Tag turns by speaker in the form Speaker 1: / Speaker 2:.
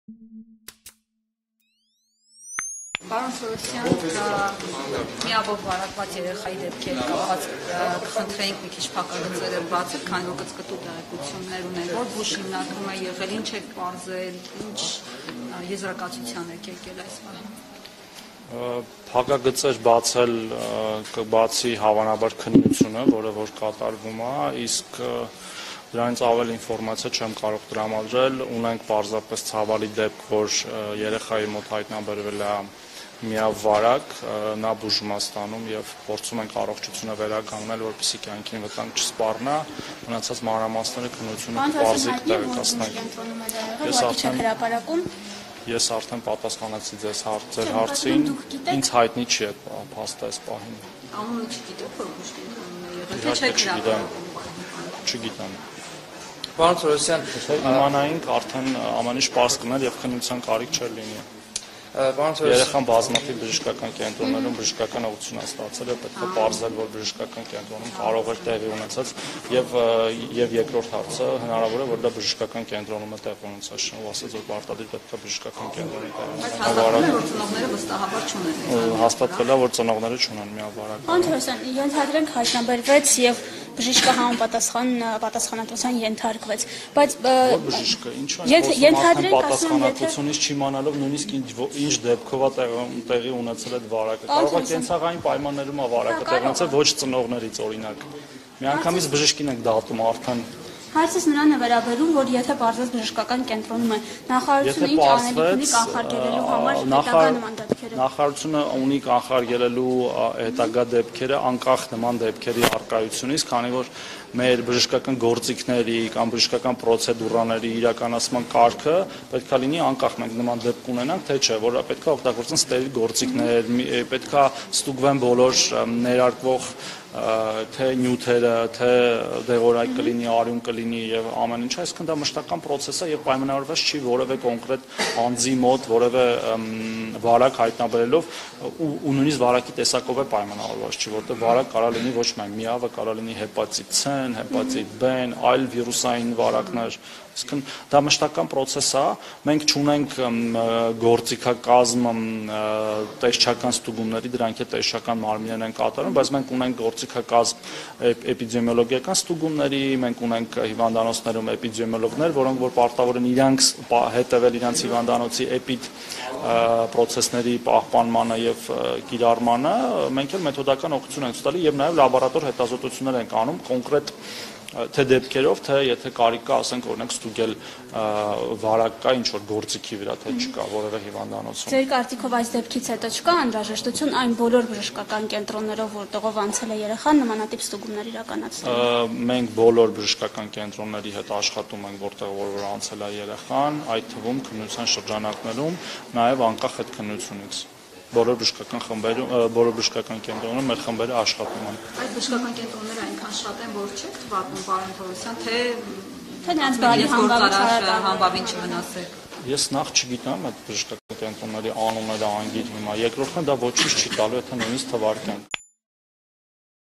Speaker 1: Պարոն Սորոսյան, միաբով վարակված երեխայի դեպքեր կապված կխնդրեինք մի քիչ փակագծերը բացել, քանի որ կծկտու տեղեկություններ ունեն, որ բուժ հիմնադրում է եղել, ինչ եք պարզել, ինչ եզրակացության եք եկել այս պահին։
Speaker 2: Փակագծեր բացել կբացի հավանաբար քննությունը, որը որ կատարվում է, իսկ դրանից ավել ինֆորմացիա չեմ կարող տրամադրել, ունենք պարզապես ցավալի դեպք, որ երեխայի մոտ հայտնաբերվել է միավարակ, նա բուժում է ստանում եւ փորձում ենք առողջությունը վերականգնել, որպեսզի կյանքին վտանգ չսպառնա, մնացած մանրամասները քննությունը կբարձիկ տեղեկացնենք։ Ես արդեն պատասխանեցի ձեր հարցին, ինձ հայտնի չի այդ փաստը այս պահին։
Speaker 1: Անունը չգիտեք, որ բուժ կենտրոնում է եղել, թե
Speaker 2: չգիտեմ։
Speaker 3: Պարոն Սորոսյան,
Speaker 2: իմանայինք արդեն ամեն ինչ պարզ կներ եւ քննության կարիք չէր լինի։ Երեխան բազմաթիվ բժշկական կենտրոններում բժշկական օգնություն ստացել է, պետք է պարզել, որ բժշկական կենտրոնում կարող էր տեղի ունեցած եւ երկրորդ հարցը հնարավոր է, որ դա բժշկական կենտրոնում է տեղի ունեցած, շնորհ ասած, որ պարտադիր պետք է բժշկական կենտրոնում հաստատվել է, որ ծնողները չունեն միավարակ։
Speaker 4: Պարոն Սորոսյան, ենթադրենք հայտնաբերվեց եւ բժիշկը պատասխանատվության ենթարկվեց, բայց
Speaker 2: բժիշկը ինչու պատասխանատվությունից չիմանալով նույնիսկ ինչ դեպքով է տեղի ունեցել այդ վարակը։ Կարող է կենցաղային պայմաններում է վարակը տեղի ունեցել, ոչ ծնողներից օրինակ։ Միանգամից բժշկին ենք դատում արդեն։
Speaker 4: Հարցս նրան է վերաբերում, որ եթե պարզվեց բժշկական կենտրոնում է, նախարարությունը ինչ անելիք ունի կանխարգելելու համար հետագա նման դեպքերը։
Speaker 2: Նախարարությունը ունի կանխարգելելու հետագա դեպքերը անկախ նման դեպքերի առկայությունից, քանի որ մեր բժշկական գործիքների կամ բժշկական պրոցեդուրաների իրականացման կարգը պետք է լինի անկախ, մենք նման դեպք ունենանք, թե չէ, որ պետք է օգտագործեն ստերիլ գործիքներ, պետք է ստուգվեն բոլոր ներարկվող թե նյութերը, թե դեղորայք կլինի, արյուն կլինի եւ ամեն ինչ, այսինքն դա մշտական process է եւ պայմանավորված չի որևէ կոնկրետ անձի մոտ որևէ վարակ հայտնաբերելով ու նույնիսկ վարակի տեսակով է պայմանավորված չի, որտեղ վարակ կարող լինի ոչ միայն միավը, կարող լինի հեպատիտ C, հեպատիտ B, այլ վիրուսային վարակներ, այսինքն դա մշտական process է, մենք չունենք գործիքակազմ տեսչական ստուգումների, դրանք է տեսչական մարմիններն են կատարում, բայց մենք ունենք գործիքակազմ էպիդեմիոլոգիական ստուգումների, մենք ունենք հիվանդանոցներում էպիդեմիոլոգներ, որոնք որ պարտավոր են իրանք հետևել իրանց հիվանդանոցի էպիդ process-ների պահպանմանը եւ կիրառմանը, մենք էլ մեթոդական օգնություն ենք տալի եւ նաեւ լաբորատոր հետազոտություններ ենք անում կոնկրետ թե դեպքերով, թե եթե կարիք կա, ասենք օրինակ ստուգել վարակ կա ինչ-որ գործիքի վրա, թե չկա որևէ հիվանդանոցում։
Speaker 4: Ձեր կարծիքով այս դեպքից հետո չկա անհրաժեշտություն այն բոլոր բժշկական կենտրոններով, որտեղով անցել է երեխան, նմանատիպ ստուգումներ իրականացնել։
Speaker 2: Մենք բոլոր բժշկական կենտրոնների հետ աշխատում ենք, որտեղ որ անցել է երեխան, այդ թվում քննության շրջանակներում, նաև անկախ այդ քննությունից։ Բոլոր բժշկական խմբերում, բոլոր բժշկական կենտրոններում մեր խմբերը աշխատում են։
Speaker 1: Այդ բժշկական կենտրոնները այնքան շատ են, որ չեք թվարկում, պարոն Սորոսյան, թե
Speaker 4: նրանց բարի
Speaker 1: համբավին չվնասեք։
Speaker 2: Ես նախ չգիտեմ այդ բժշկական կենտրոնների անունները անգիր հիմա, երկրորդն դա ոչինչ չի տալու, եթե նույնիսկ թվարկենք։